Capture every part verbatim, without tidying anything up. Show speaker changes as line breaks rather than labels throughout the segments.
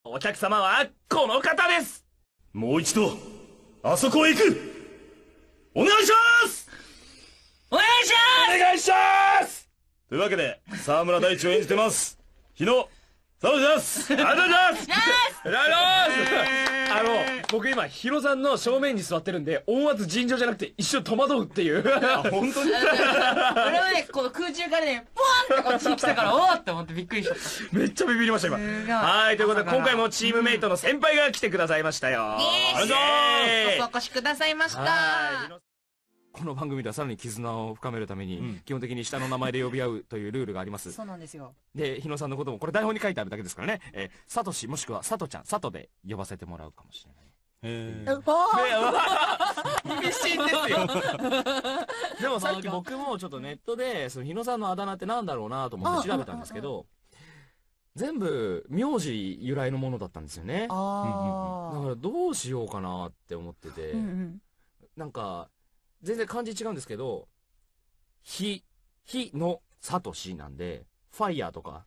お客様はこの方です。
もう一度あそこへ行く。お願いします。
お願いします
お願いしますというわけで沢村大地を演じてます日野沢村です。ありがとうございます。
ありがとうございます。あの僕今ヒロさんの正面に座ってるんで音圧尋常じゃなくて一瞬戸惑うっていう。
あ、本当に
俺はね、この空中からね、ポーンってこっちに来たから、おーって思ってびっくりしちゃった。
めっちゃビビりました今。はい、ということで今回もチームメイトの先輩が来てくださいましたよ。
イエーイ、お越しくださいました。
この番組ではさらに絆を深めるために、基本的に下の名前で呼び合うというルールがあります。
そうなんですよ。
で、日野さんのこともこれ台本に書いてあるだけですからね、えー、サトシもしくはサトちゃん、サトで呼ばせてもらうかもしれない。
へ
ー。厳しいんですよ。でもさっき僕もちょっとネットでその日野さんのあだ名ってなんだろうなと思って調べたんですけど、全部名字由来のものだったんですよね。
あ
だからどうしようかなって思ってて、
うんうん、
なんか全然漢字違うんですけど、ひ、ひのさとしなんで、ファイヤーとか。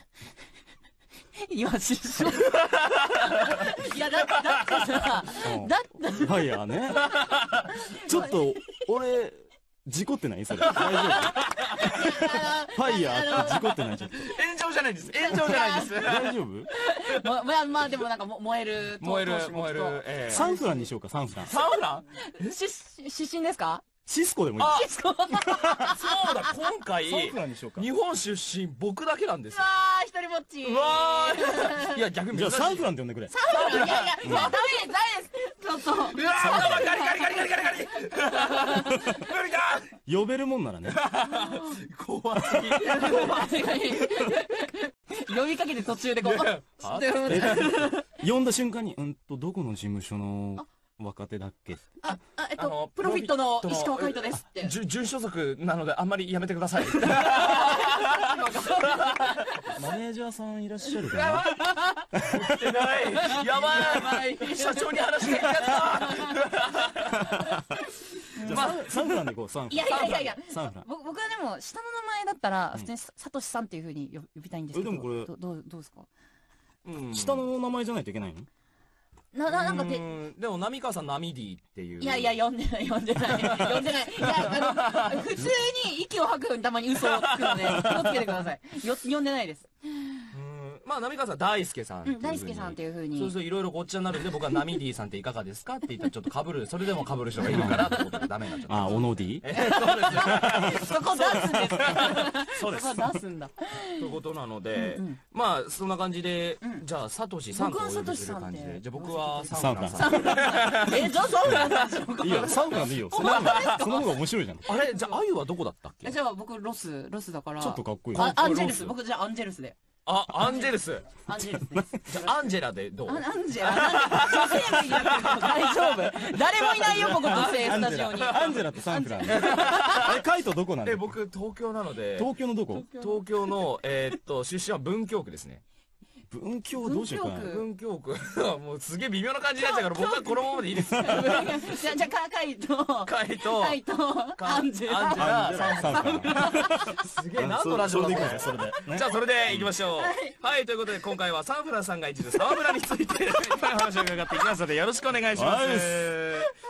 今失笑。いや、だ、だってさ、だって。
ファイヤーね。ちょっと、俺、事故ってないそれ。大丈夫ファイヤーって事故ってないちょっと。
炎上じゃないです。炎上じゃないです。
大丈夫
ま、まあ、まあ、でもなんか燃える。
燃える、燃える。え
ー、サンフランにしようか、サンフラン。
サンフラン
し、出身ですか？
シスコでもいい。
シスコそうだ、
今回、
サンフランにしようか。
日本出身、僕だけなんですよ。
うわー、一人ぼっち。
うわー。いや、逆に。
じゃあサンフランって呼んでくれ。
サンフラン、いやいや、ダメです、ダメです。ちょっと。うわ
ー、ガリガリガリガリガリガリ無理だ
呼べるもんならね。
怖すぎ。怖す
ぎ。呼びかけて途中でこう。
呼んだ瞬間に、うんと、どこの事務所の若手だっけ？
あ、あ、えっと、プロフィットの石川海人ですって。
準所属なのであんまりやめてください。
マネージャーさんいらっしゃるかな？
来てない。やばい。社長に話がいっちゃった。
じゃあサンフランで行こう、サンフラン。
いやいやいやいや、
サンフラン。
僕はでも下の名前だったら普通にサトシさんっていう風に呼びたいんですけど。
でもこれ
どうどうですか？
下の名前じゃないといけないの？
な、な、なんかで、
でも、浪川さん、ナミディっていう。
いやいや、呼んでない、呼んでない、呼んでない。いや、あの、普通に息を吐くようにたまに嘘をつくので、気をつけてください。よ、呼んでないです。
まあ、浪川さん、大輔さん。
うん、大輔さんっていうふうに。
そうそう、いろいろごっちゃになるんで、僕はナミディさんっていかがですかって言ったら、ちょっと被る、それでも被る人がいるから、ってことでダメになっちゃった。
あ、オノディ？
え、そうです
よ。そこ出すんですか？
そうです。
そこ出すんだ。
ということなので、まあ、そんな感じで、じゃあ、サトシさんとお呼びする感じで。じゃあ、僕はサンフランさん。
え、じゃあサンフランさん。
いいよ、サンフランでいいよ。その方が面白いじゃん。
あれ、じゃあ、あゆはどこだったっけ？
じゃあ、僕、ロス、ロスだから。
ちょっとかっこいい。
アンジェルス。僕、じゃあ、アンジェルスで。
あ、アンジェルス。
アンジェルスです。
じゃあ、アンジェラでどう？
アンジェラ女性名になってるけど大丈夫？誰もいないよ、ここ女性スタジオに。
アンジェラとサンフラン。あれ、カイトどこなんで？
え、僕、東京なので。
東京のどこ？
東京の、えっと、出身は文京区ですね。
文京どうしようかな。
文京区。もうすげえ微妙な感じになっちゃうから、僕はこのままでいいです。じゃあ、
じゃあ、カイト。
カイト。
カイト。アンジェラ。
アンジェラ。サンフラン。すげえ、何のラジオだこれ。
それで。
じゃあ、それで行きましょう。はい、ということで、今回はサンフランさんが一度沢村について、いっぱい話を伺っていきますので、よろしくお願いします。